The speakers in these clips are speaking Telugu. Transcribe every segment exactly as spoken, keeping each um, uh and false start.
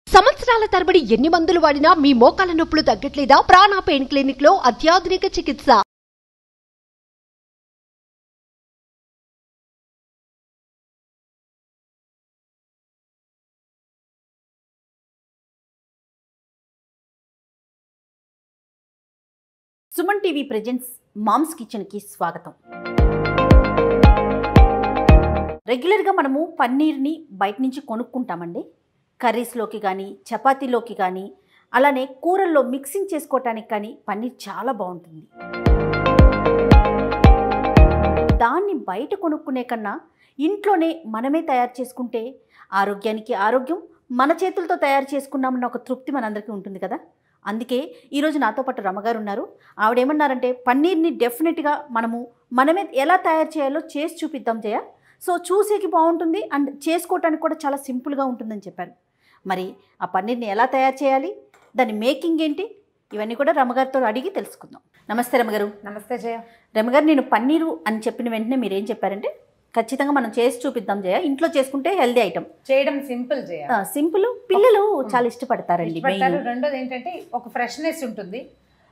సంవత్సరాల తరబడి ఎన్ని మందులు వాడినా మీ మోకాల నొప్పులు తగ్గట్లేదా? ప్రాణ పెయిన్ క్లినిక్ లో అత్యాధునిక చికిత్స. Suman TV presents mom's kitchen కి స్వాగతం. రెగ్యులర్గా మనము పన్నీర్ని బయట నుంచి కొనుక్కుంటామండి. కర్రీస్లోకి కానీ చపాతీలోకి కానీ అలానే కూరల్లో మిక్సింగ్ చేసుకోవటానికి కానీ పన్నీర్ చాలా బాగుంటుంది. దాన్ని బయట కొనుక్కునే కన్నా ఇంట్లోనే మనమే తయారు చేసుకుంటే ఆరోగ్యానికి ఆరోగ్యం, మన చేతులతో తయారు చేసుకున్నామన్న ఒక తృప్తి మనందరికీ ఉంటుంది కదా. అందుకే ఈరోజు నాతో పాటు రమగారు ఉన్నారు. ఆవిడేమన్నారంటే పన్నీర్ని డెఫినెట్గా మనము మనమే ఎలా తయారు చేయాలో చేసి చూపిద్దాం జయ. సో చూసేకి బాగుంటుంది అండ్ చేసుకోవటానికి కూడా చాలా సింపుల్గా ఉంటుందని చెప్పారు. మరి ఆ పన్నీర్ని ఎలా తయారు చేయాలి, దాని మేకింగ్ ఏంటి, ఇవన్నీ కూడా రమగారితో అడిగి తెలుసుకుందాం. నమస్తే రమగారు. నమస్తే జయ. రమగారు, నేను పన్నీరు అని చెప్పిన వెంటనే మీరు ఏం చెప్పారంటే ఖచ్చితంగా మనం చేసి చూపిద్దాం జయ, ఇంట్లో చేసుకుంటే హెల్దీ ఐటమ్. చేయడం సింపుల్ జయ, సింపుల్, పిల్లలు చాలా ఇష్టపడతారండి. రెండోది ఏంటంటే ఒక ఫ్రెష్నెస్ ఉంటుంది.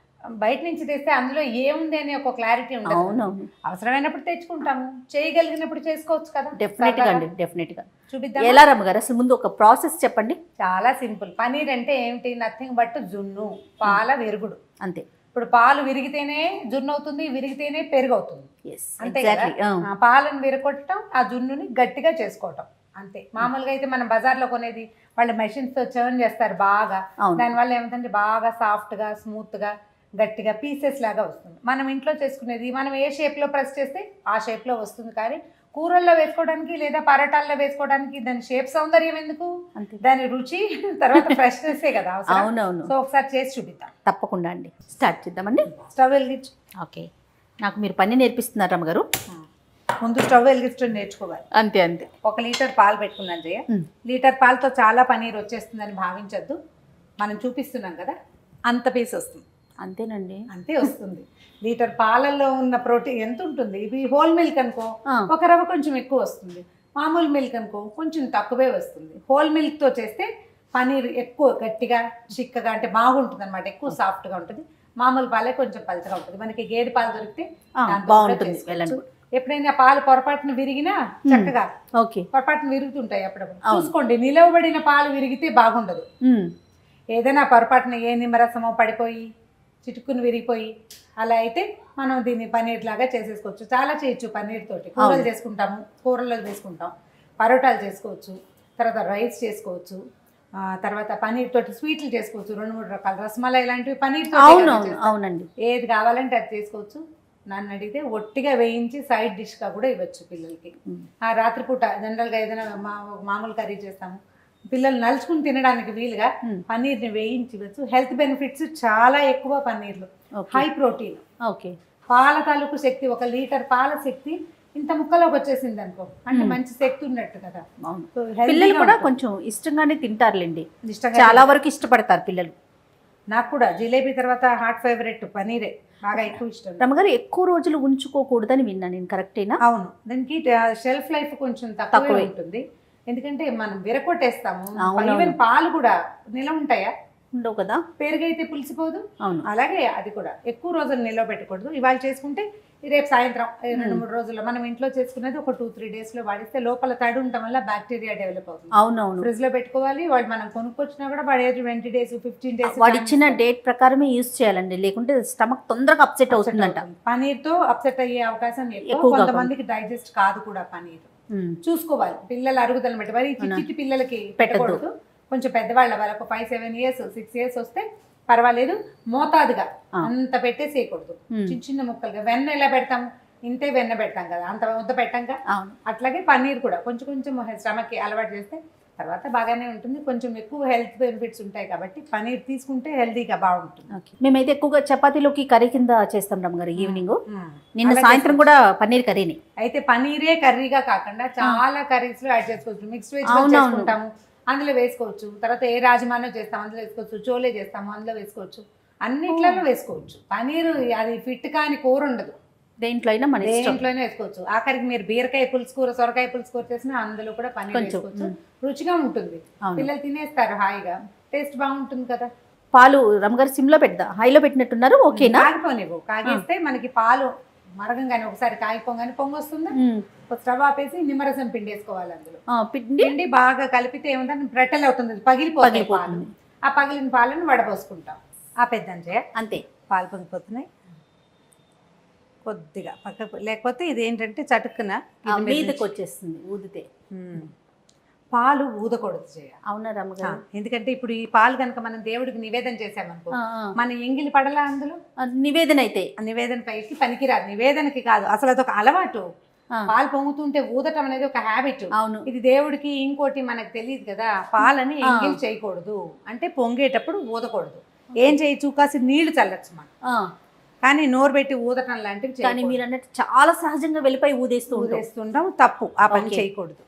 బయట నుంచి తెస్తే అందులో ఏముంది అని ఒక క్లారిటీ ఉంటుంది. అవునవును, అవసరమైనప్పుడు తెచ్చుకుంటాము, చేయగలిగినప్పుడు చేసుకోవచ్చు కదా. డెఫినెట్ గా అండి, డెఫినెట్ గా చూపిద్దాం. ఎలా రమగారు, అసలు ముందు ఒక ప్రాసెస్ చెప్పండి. చాలా సింపుల్. పన్నీర్ అంటే ఏమిటి, నథింగ్ బట్ జున్ను, పాల విరుగుడు, అంతే. ఇప్పుడు పాలు విరిగితేనే జున్ను అవుతుంది, విరిగితేనే పెరుగు అవుతుంది. అంతే కదా. పాలను విరగొట్టడం, ఆ జున్నుని గట్టిగా చేసుకోవటం, అంతే. మామూలుగా అయితే మనం బజార్లో కొనేది వాళ్ళు మెషిన్స్ తో చర్న్ చేస్తారు బాగా. దానివల్ల ఏమిటంటే బాగా సాఫ్ట్ గా స్మూత్ గా గట్టిగా పీసెస్ లాగా వస్తుంది. మనం ఇంట్లో చేసుకునేది మనం ఏ షేప్ లో ప్రెస్ చేస్తే ఆ షేప్ లో వస్తుంది. కానీ కూరల్లో వేసుకోవడానికి లేదా పరోటాల్లో వేసుకోవడానికి దాని షేప్ సౌందర్యం ఎందుకు, దాని రుచి తర్వాత ఫ్రెష్నెస్ కదా. అవునవును. సో ఒకసారి చేసి చూపిద్దాం. తప్పకుండా అండి, స్టార్ట్ చేద్దామండి. స్టవ్ వెలిగించు. ఓకే, నాకు మీరు పని నేర్పిస్తున్నారు రమగారు. ముందు స్టవ్ వెలిగించడం నేర్చుకోవాలి. అంతే అంతే. ఒక లీటర్ పాలు పెట్టుకున్నాను జయ. లీటర్ పాలతో చాలా పనీర్ వచ్చేస్తుందని భావించద్దు. మనం చూపిస్తున్నాం కదా, అంత పీస్ వస్తుంది. అంతేనండి, అంతే వస్తుంది. లీటర్ పాలల్లో ఉన్న ప్రోటీన్ ఎంత ఉంటుంది. ఇవి హోల్ మిల్క్ అనుకో ఒక రవ్వ కొంచెం ఎక్కువ వస్తుంది, మామూలు మిల్క్ అనుకో కొంచెం తక్కువే వస్తుంది. హోల్ మిల్క్తో చేస్తే పనీర్ ఎక్కువ గట్టిగా చిక్కగా అంటే బాగుంటుంది అనమాట, ఎక్కువ సాఫ్ట్గా ఉంటుంది. మామూలు పాలే కొంచెం పలచగా ఉంటుంది. మనకి గేదె పాలు దొరికితే బాగుంటుంది. ఎప్పుడైనా పాలు పొరపాటున విరిగినా చక్కగా ఓకే పొరపాటున విరుగుతుంటాయి. అప్పుడప్పుడు చూసుకోండి, నిలవబడిన పాలు విరిగితే బాగుండదు. ఏదైనా పొరపాటున ఏ నిమ్మరసమో పడిపోయి చిటుకుని విరిగిపోయి అలా అయితే మనం దీన్ని పన్నీర్ లాగా చేసేసుకోవచ్చు. చాలా చేయొచ్చు పన్నీర్ తోటి. కూరలు చేసుకుంటాము, కూరల్లో చేసుకుంటాం, పరోటాలు చేసుకోవచ్చు, తర్వాత రైస్ చేసుకోవచ్చు, తర్వాత పన్నీర్ తోటి స్వీట్లు చేసుకోవచ్చు. రెండు మూడు రకాల రసమలై ఇలాంటివి పన్నీర్ తోటి. అవునండి, ఏది కావాలంటే అది చేసుకోవచ్చు. నన్ను అడిగితే ఒట్టిగా వేయించి సైడ్ డిష్గా కూడా ఇవ్వచ్చు పిల్లలకి. ఆ రాత్రిపూట జనరల్గా ఏదైనా మా మామూలు కర్రీ చేస్తాము, పిల్లలు నలుచుకుని తినడానికి వీలుగా పన్నీర్ని వేయించి ఇవ్వచ్చు. హెల్త్ బెనిఫిట్స్ చాలా ఎక్కువ పన్నీర్లో. హై ప్రోటీన్, ఓకే, పాల తాలూకు శక్తి. ఒక లీటర్ పాల శక్తి ఇంత ముక్కలోకి వచ్చేసింది అనుకో, అంటే మంచి శక్తి ఉన్నట్టు కదా. పిల్లలు కూడా కొంచెం ఇష్టంగానే తింటారులేండి, చాలా వరకు ఇష్టపడతారు పిల్లలు. నాకు కూడా జిలేబీ తర్వాత హాట్ ఫేవరెట్ పన్నీరే, బాగా ఎక్కువ ఇష్టం. రమగారు, ఎక్కువ రోజులు ఉంచుకోకూడదని విన్నా నేను, కరెక్టేనా? అవును, దానికి షెల్ఫ్ లైఫ్ కొంచెం తక్కువ ఉంటుంది. ఎందుకంటే మనం విరకొట్టేస్తాము. ఈవెన్ పాలు కూడా నిలవ ఉంటాయా, ఉండవు కదా. పెరుగైతే పులిసిపోదు. అలాగే అది కూడా ఎక్కువ రోజులు నిల్వ పెట్టకూడదు. ఇవాళ చేసుకుంటే రేపు సాయంత్రం రెండు మూడు రోజుల్లో మనం ఇంట్లో చేసుకునేది ఒక టూ త్రీ డేస్ లో వాడిస్తే లోపల తడి ఉండటం వల్ల బ్యాక్టీరియా డెవలప్ అవుతుంది. అవునవును, ఫ్రిడ్జ్ లో పెట్టుకోవాలి. వాడు మనం కొనుక్కొచ్చినా కూడా వాడు ట్వంటీ డేస్ ఫిఫ్టీన్ డేస్ వాడు ఇచ్చిన డేట్ ప్రకారమే యూజ్ చేయాలండి, లేకుంటే స్టమక్ తొందరగా అప్సెట్ అవుతుందంట. పనీర్ తో అప్సెట్ అయ్యే అవకాశం ఎక్కువ. కొంతమందికి డైజెస్ట్ కాదు కూడా పనీర్. చూసుకోవాలి పిల్లల అరుగుదలను బట్టి. మరి చిట్టి పిల్లలకి పెట్టకూడదు. కొంచెం పెద్దవాళ్ళ వాళ్ళకు five seven years six years వస్తే పర్వాలేదు. మోతాదుగా అంత పెట్టేసేయకూడదు, చిన్న చిన్న ముక్కలుగా. వెన్న ఎలా పెడతాము, ఇంతే వెన్న పెడతాం కదా, అంత ముద్ద పెట్టాక. అట్లాగే పన్నీర్ కూడా కొంచెం కొంచెం స్టమక్కి అలవాటు చేస్తే తర్వాత బాగానే ఉంటుంది. కొంచెం ఎక్కువ హెల్త్ బెనిఫిట్స్ ఉంటాయి కాబట్టి పన్నీర్ తీసుకుంటే హెల్తీగా బాగుంటుంది. మేమైతే ఎక్కువగా చపాతీలోకి కర్రీ కింద చేస్తాం రమగారు ఈవినింగ్. నిన్న సాయంత్రం కూడా పన్నీర్ కర్రీని. అయితే పన్నీరే కర్రీగా కాకుండా చాలా కర్రీస్ లో యాడ్ చేసుకోవచ్చు. మిక్స్ వెజ్ చేసుకుంటాము, అందులో వేసుకోవచ్చు. తర్వాత ఏ రాజమానో చేస్తాం, అందులో వేసుకోవచ్చు. చోలే చేస్తాము, అందులో వేసుకోవచ్చు. అన్నిట్లలో వేసుకోవచ్చు. పన్నీరు అది ఫిట్ కాని కూర ఉండదు. దేంట్లో అయినా మన ఇష్టం. దేంట్లోనే వేసుకోవచ్చు. ఆఖరికి మీరు బీరకాయ పులుసు కూర, సొరకాయ పులుసు కూర చేసినా అందులో కూడా పన్నీర్ కొంచెం, వేసుకోవచ్చు. రుచిగా ఉంటుంది, పిల్లలు తినేస్తారు హాయిగా, టేస్ట్ బాగుంటుంది కదా. పాలు రమ్మగారు సిమ్ లో పెడదా, హైలో పెట్టినట్టున్నారు? ఓకేనా? కాగిపోనివ్వు, కాగేస్తే మనకి పాలు మరగంగానే ఒకసారి కాగిపోగానే పొంగు వస్తుంది. స్టవ్ ఆపేసి నిమ్మరసం పిండి వేసుకోవాలి. అందులో పిండి పిండి బాగా కలిపితే ఏముందంటే బ్రెట్టల్ అవుతుంది, పగిలిపోతుంది పాలు. ఆ పగిలిన పాలను వడపోసుకుంటాం. ఆ పెద్ద చేయ అంతే. పాలు పొంగిపోతున్నాయి కొద్దిగా పక్కకు, లేకపోతే ఇది ఏంటంటే చటుక్కున మీదకి వచ్చేస్తుంది ఊదితే. పాలు ఊదకూడదు చేయ. అవునా రమ్మగారు? ఎందుకంటే ఇప్పుడు ఈ పాలు కనుక మనం దేవుడికి నివేదన చేసామనుకో, మన ఎంగిలి పడలా అందులో నివేదన అయితే నివేదన పైకి పనికిరాదు. నివేదనకి కాదు, అసలు అదొక అలవాటు. పాలు పొంగుతుంటే ఊదటం అనేది ఒక హ్యాబిట్. అవును. ఇది దేవుడికి ఇంకోటి మనకు తెలియదు కదా, పాలని ఎంగిల్ చేయకూడదు అంటే పొంగేటప్పుడు ఊదకూడదు. ఏం చేయొచ్చు, కాసి నీళ్లు చల్లచ్చు మనం, కానీ నోరు పెట్టి ఊదటం లాంటివి. కానీ మీరు అన్నట్టు చాలా సహజంగా వెళ్ళిపోయి ఊదేస్తూ ఊదేస్తుంటాం, తప్పు. ఆ పని చేయకూడదు.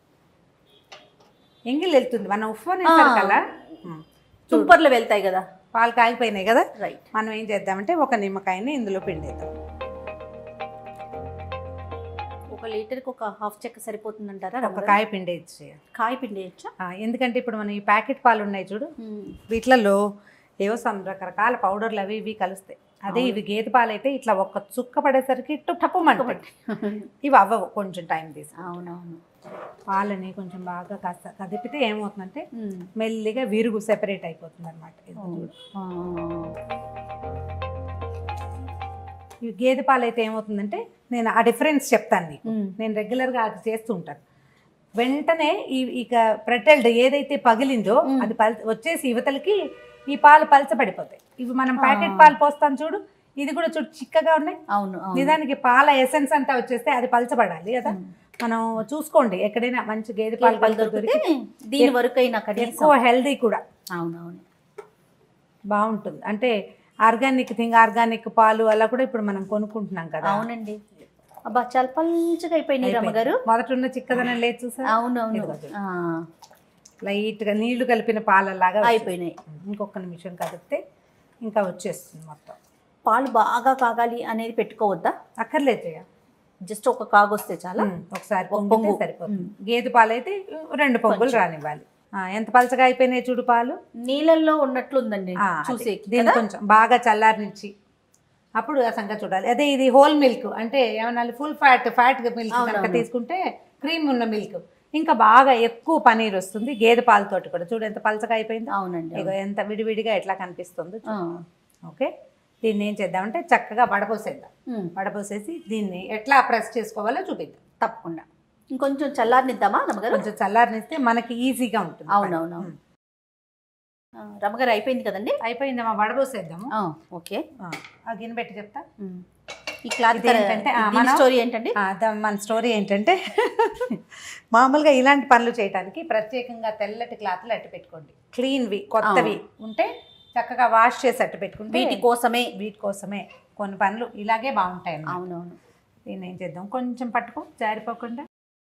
ఎంగిల్ వెళ్తుంది, మనం ఉప్పు కల్లా తుంపర్లు వెళ్తాయి కదా, పాలు కాగిపోయినాయి కదా. రైట్. మనం ఏం చేద్దామంటే ఒక నిమ్మకాయని ఇందులో పిండేద్దాం. ఒక లీటర్కి ఒక హాఫ్ చెక్క సరిపోతుందంటారా? ఒక కాయ పిండేయచ్చు. కాయ పిండేయచ్చా? ఎందుకంటే ఇప్పుడు మనం ఈ ప్యాకెట్ పాలు ఉన్నాయి చూడు, వీటిలలో ఏవో సమ్ రకరకాల పౌడర్లు అవి ఇవి కలుస్తాయి. అదే ఇవి గేదె పాలు అయితే ఇట్లా ఒక్క చుక్క పడేసరికి టప్పుమంటాయి. ఇవి అవ్వవు, కొంచెం టైం తీసు. అవునవును. పాలని కొంచెం బాగా కాస్త కదిపితే ఏమవుతుందంటే మెల్లిగా విరుగు సెపరేట్ అయిపోతుంది అనమాట. ఇవి గేదె పాలు అయితే ఏమవుతుందంటే, నేను ఆ డిఫరెన్స్ చెప్తాను నీకు. నేను రెగ్యులర్గా అది చేస్తూ ఉంటాను. వెంటనే ఈ ఇక ప్రెటల్డ్ ఏదైతే పగిలిందో అది పల్ వచ్చేసి యువతలకి ఈ పాలు పలచబడిపోతాయి. ఇవి మనం ప్యాకెట్ పాలు పోస్తాం చూడు, ఇది కూడా చూడు చిక్కగా ఉన్నాయి. అవును. నిజానికి పాల ఎసెన్స్ అంతా వచ్చేస్తే అది పలచబడాలి కదా. మనం చూసుకోండి, ఎక్కడైనా మంచి గేదె పాలు పలచబడితే దీని వరకు అయినా ఎక్కువ హెల్దీ కూడా. అవునవును, బాగుంటుంది. అంటే ఆర్గానిక్ థింగ్, ఆర్గానిక్ పాలు అలా కూడా ఇప్పుడు మనం కొనుక్కుంటున్నాం కదా. అవునండి. అబ్బా చాలా పల్చగా అయిపోయినాయి రమ్మగారు. మొదట ఉన్న చిక్కదనం లేదు చూసా. అవునవును, లైట్గా నీళ్లు కలిపిన పాలలాగా అయిపోయినాయి. ఇంకొక నిమిషం కలిపితే ఇంకా వచ్చేస్తుంది మొత్తం. పాలు బాగా కాగాలి అనేది పెట్టుకోవద్దా? అక్కర్లేదు, జస్ట్ ఒక కాగొస్తే చాలా, ఒకసారి పొంగు సరిపోతుంది. గేదె పాలు అయితే రెండు పొంగులు రానివ్వాలి. ఎంత పలచగా అయిపోయినాయి చూడు పాలు, నీళ్ళల్లో ఉన్నట్లుందండి చూసే. దీన్ని కొంచెం బాగా చల్లారనిచ్చి అప్పుడు ఆ సంగతి చూడాలి. అదే ఇది హోల్ మిల్క్ అంటే ఏమన్నా ఫుల్ ఫ్యాట్ ఫ్యాట్ మిల్క్ కనుక తీసుకుంటే, క్రీమ్ ఉన్న మిల్క్ ఇంకా బాగా ఎక్కువ పనీర్ వస్తుంది. గేదె పాలతోటి కూడా చూడు ఎంత పలచగా అయిపోయింది. అవునండి. ఇక ఎంత విడివిడిగా ఎట్లా కనిపిస్తుందో. ఓకే, దీన్ని ఏం చేద్దామంటే చక్కగా వడపోసేద్దాం. వడపోసేసి దీన్ని ఎట్లా ప్రెస్ చేసుకోవాలో చూపిద్దాం. తప్పకుండా ఇంకొంచెం చల్లారనిద్దామా రమ్మగారు? కొంచెం చల్లారనిస్తే మనకి ఈజీగా ఉంటుంది. అవునవును. రమ్మగారు అయిపోయింది కదండి? అయిపోయిందమ్మా, వడపోసేద్దాము. ఓకే, ఆ గిన్నె పెట్టి చెప్తా. ఈ క్లాత్ ఏంటంటే మన స్టోరీ ఏంటంటే మన స్టోరీ ఏంటంటే మామూలుగా ఇలాంటి పనులు చేయడానికి ప్రత్యేకంగా తెల్లటి క్లాత్లు అట్టు పెట్టుకోండి. క్లీన్వి కొత్తవి ఉంటే చక్కగా వాష్ చేసి అట్టు పెట్టుకుంటే వీటి కోసమే వీటి కోసమే కొన్ని పనులు ఇలాగే బాగుంటాయి. అవునవును. దీన్ని ఏం చేద్దాం, కొంచెం పట్టుకో జారిపోకుండా.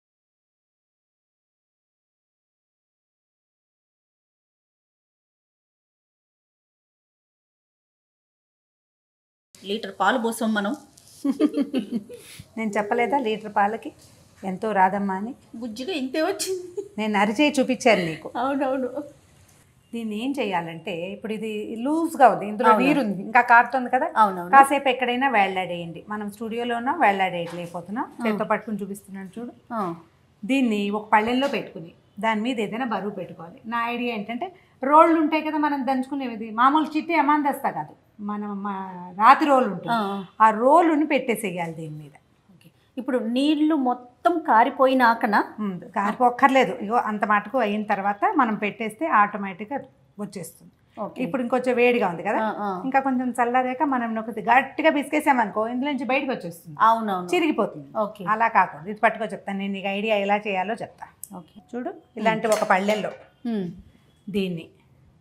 లీటర్ పాలు పోసాం మనం. నేను చెప్పలేదా లీటర్ పాలకి ఎంతో రాదమ్మా అని? బుజ్జిగా ఇంతే వచ్చింది. నేను అరిచేయి చూపించాను నీకు. అవునవును. దీన్ని ఏం చేయాలంటే, ఇప్పుడు ఇది లూజ్గా ఉంది, ఇందులో నీరు ఉంది, ఇంకా కారుతుంది కదా. అవునవును. కాసేపు ఎక్కడైనా వేళ్లాడేయండి. మనం స్టూడియోలోనో వేళ్లాడేయట్లేకపోతున్నాం, చేత్తో పట్టుకుని చూపిస్తున్నాను చూడు. దీన్ని ఒక పళ్ళెంలో పెట్టుకుని దాని మీద ఏదైనా బరువు పెట్టుకోవాలి. నా ఐడియా ఏంటంటే, రోళ్ళు ఉంటాయి కదా మనం దంచుకునేది, మామూలు చిట్టి అమాందస్తా కాదు, మనం రాతి రోలు ఉంటుంది, ఆ రోలుని పెట్టేసేయాలి దీని మీద. ఇప్పుడు నీళ్లు మొత్తం కారిపోయినాకనా? కారిపోక్కర్లేదు, ఇగో అంత మటుకు అయిన తర్వాత మనం పెట్టేస్తే ఆటోమేటిక్గా వచ్చేస్తుంది. ఇప్పుడు ఇంకొంచెం వేడిగా ఉంది కదా, ఇంకా కొంచెం చల్లారాక మనం ఒకటి గట్టిగా బిస్కేసామనుకో ఇందులో నుంచి బయటకు వచ్చేస్తుంది. అవునవును, చిరిగిపోతుంది. ఓకే, అలా కాకుండా ఇది పట్టుకో చెప్తాను నేను, నీకు ఐడియా ఎలా చేయాలో చెప్తా. ఓకే చూడు, ఇలాంటి ఒక పళ్ళెల్లో దీన్ని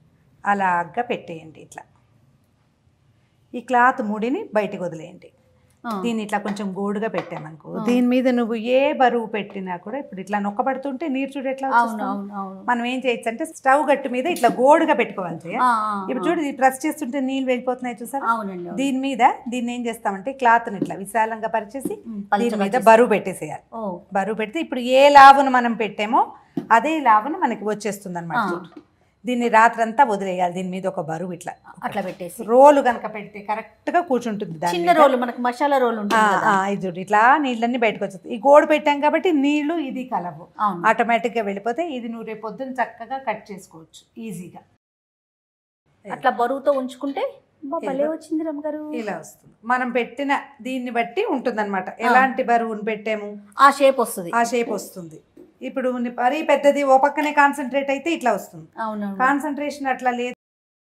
అలాగా పెట్టేయండి. ఇట్లా ఈ క్లాత్ ముడిని బయటకు వదిలేయండి. దీన్ని ఇట్లా కొంచెం గోడుగా పెట్టామనుకో, దీని మీద నువ్వు ఏ బరువు పెట్టినా కూడా ఇప్పుడు ఇట్లా నొక్కబడుతుంటే నీరు చూడు ఎట్లా వచ్చేస్తుంది. మనం ఏం చేయొచ్చు అంటే స్టవ్ గట్టు మీద ఇట్లా గోడుగా పెట్టుకోవాలి జయ. ఇప్పుడు చూడు ప్రెస్ చేస్తుంటే నీళ్ళు వెళ్ళిపోతున్నాయి చూసారా. దీని మీద దీన్ని ఏం చేస్తామంటే క్లాత్ ని ఇట్లా విశాలంగా పరిచేసి దీని మీద బరువు పెట్టేసేయాలి. బరువు పెడితే ఇప్పుడు ఏ లావును మనం పెట్టామో అదే లావును మనకి వచ్చేస్తుంది అనమాట. దీన్ని రాత్రంతా వదిలేయాలి. దీని మీద ఒక బరువు ఇట్లా అట్లా పెట్టేసి రోలు కనుక పెడితే కరెక్ట్ గా కూర్చుంటుంది. చిన్న రోలు మనకు మసాలా రోలు ఇది ఇట్లా నీళ్ళన్నీ బయటకు వచ్చేస్తుంది. ఈ గోడు పెట్టాం కాబట్టి నీళ్లు ఇది కలవు, ఆటోమేటిక్ గా వెళ్ళిపోతే ఇది నువ్వు రేపు పొద్దున్న చక్కగా కట్ చేసుకోవచ్చు ఈజీగా. అట్లా బరువుతో ఉంచుకుంటే భలే వచ్చింది రమ్మగారు. ఇలా వస్తుంది. మనం పెట్టిన దీన్ని బట్టి ఉంటుంది అనమాట. ఎలాంటి బరువును పెట్టాము ఆ షేప్ వస్తుంది, ఆ షేప్ వస్తుంది. ఇప్పుడు మరీ పెద్దది ఓ పక్కనే కాన్సన్ట్రేట్ అయితే ఇట్లా వస్తుంది. అవును, కాన్సన్ట్రేషన్ అట్లా లేదు.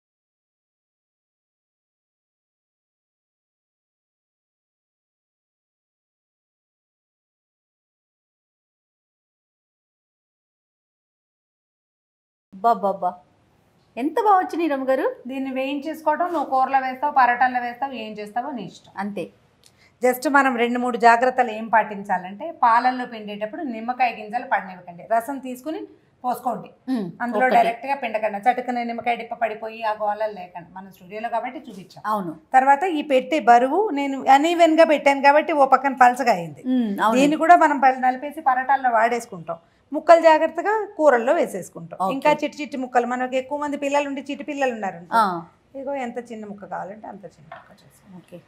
బాబా ఎంత బాగా వచ్చినాయి రమ్మగారు. దీన్ని వేయించేసుకోవడం, నువ్వు కూరలో వేస్తావు, పరోటాల్లో వేస్తావు, ఏం చేస్తావో నీ ఇష్టం అంతే. జస్ట్ మనం రెండు మూడు జాగ్రత్తలు ఏం పాటించాలంటే పాలల్లో పిండేటప్పుడు నిమ్మకాయ గింజలు పడనివ్వకండి. రసం తీసుకుని పోసుకోండి, అందులో డైరెక్ట్ గా పిండకండి. చటుకునే నిమ్మకాయ డిప్ప పడిపోయి ఆ గోళాలు లేకండి. మనం స్టూడియోలో కాబట్టి చూపించాం. అవును. తర్వాత ఈ పెట్టే బరువు నేను అనీవెన్ గా పెట్టాను కాబట్టి ఓ పక్కన పలచగా అయింది. దీన్ని కూడా మనం నలిపేసి పరోటాల్లో వాడేసుకుంటాం. ముక్కలు జాగ్రత్తగా కూరల్లో వేసేసుకుంటాం. ఇంకా చిట్టి చిట్టి ముక్కలు, మనకి ఎక్కువ మంది పిల్లలు ఉండి చిట్టి పిల్లలు ఉన్నారు, ఇగో ఎంత చిన్న ముక్క కావాలంటే అంత చిన్న ముక్క చేసుకోండి. Okay,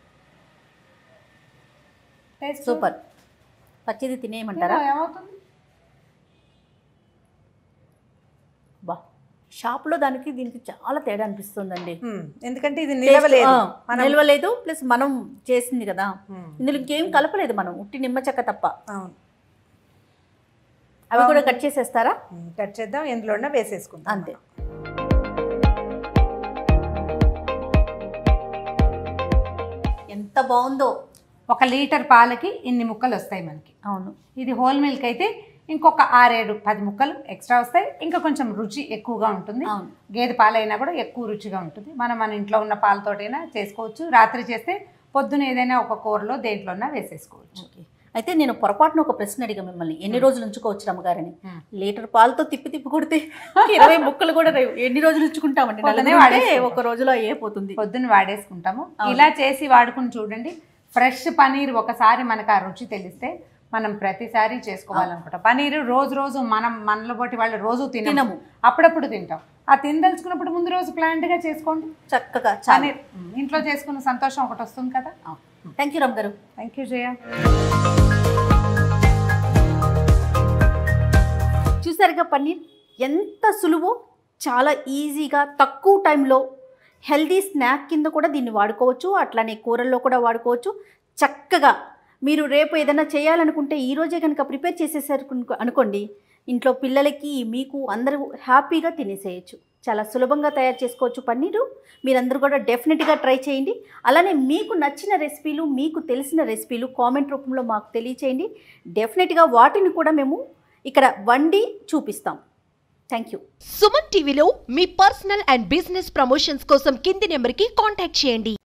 super. పచ్చిది తినేయమంటారా? ఏమవుతుంది బా, షాప్లో దానికి దీనికి చాలా తేడా అనిపిస్తుందండి. ఎందుకంటే ఇది నిలవలేదు, నిలవలేదు ప్లస్ మనం చేసింది కదా, ఇందులో ఇంకేం కలపలేదు మనం, ఉట్టి నిమ్మ చెక్క తప్ప. అవును. అవి కూడా కట్ చేసేస్తారా? కట్ చేద్దాం, ఎందులో వేసేసుకుంటాం అంతే. ఎంత బాగుందో. ఒక లీటర్ పాలకి ఇన్ని ముక్కలు వస్తాయి మనకి. అవును. ఇది హోల్ మిల్క్ అయితే ఇంకొక ఆరేడు పది ముక్కలు ఎక్స్ట్రా వస్తాయి. ఇంకా కొంచెం రుచి ఎక్కువగా ఉంటుంది. గేదె పాలైనా కూడా ఎక్కువ రుచిగా ఉంటుంది. మనం మన ఇంట్లో ఉన్న పాలతోటైనా చేసుకోవచ్చు. రాత్రి చేస్తే పొద్దున ఏదైనా ఒక కూరలో దేంట్లోనా వేసేసుకోవచ్చు. అయితే నేను పొరపాటున ఒక ప్రశ్న అడిగా మిమ్మల్ని, ఎన్ని రోజులు ఉంచుకోవచ్చు రమ్మగారని. లీటర్ పాలతో తిప్పి తిప్పి కొడితే ఇరవై ముక్కలు కూడా ఎన్ని రోజులు ఉంచుకుంటామండి? ఒక రోజులో అయిపోతుంది. పొద్దున్న వాడేసుకుంటాము. ఇలా చేసి వాడుకుని చూడండి. ఫ్రెష్ పనీర్ ఒకసారి మనకు ఆ రుచి తెలిస్తే మనం ప్రతిసారి చేసుకోవాలనుకుంటాం. పనీరు రోజు రోజు మనం మనలో బట్టి వాళ్ళు రోజు తినము, అప్పుడప్పుడు తింటాం. ఆ తినదలుచుకున్నప్పుడు ముందు రోజు ప్లాంట్ గా చేసుకోండి చక్కగా. పనీర్ ఇంట్లో చేసుకున్న సంతోషం ఒకటి వస్తుంది కదా. థ్యాంక్ యూ రమ్ గారు. Thank you Jaya. చూసారుగా పన్నీర్ ఎంత సులువో, చాలా ఈజీగా తక్కువ టైంలో హెల్దీ స్నాక్ కింద కూడా దీన్ని వాడుకోవచ్చు. అట్లానే కూరల్లో కూడా వాడుకోవచ్చు. చక్కగా మీరు రేపు ఏదైనా చేయాలనుకుంటే ఈరోజే కనుక ప్రిపేర్ చేసేసారు అనుకోండి, ఇంట్లో పిల్లలకి మీకు అందరూ హ్యాపీగా తినేసేయచ్చు. చాలా సులభంగా తయారు చేసుకోవచ్చు పన్నీరు. మీరందరూ కూడా డెఫినెట్గా ట్రై చేయండి. అలానే మీకు నచ్చిన రెసిపీలు, మీకు తెలిసిన రెసిపీలు కామెంట్ రూపంలో మాకు తెలియచేయండి. డెఫినెట్గా వాటిని కూడా మేము ఇక్కడ వండి చూపిస్తాం. Thank you. సుమన్ టీవీలో మీ పర్సనల్ అండ్ బిజినెస్ ప్రమోషన్స్ కోసం కింది నెంబర్కి కాంటాక్ట్ చేయండి.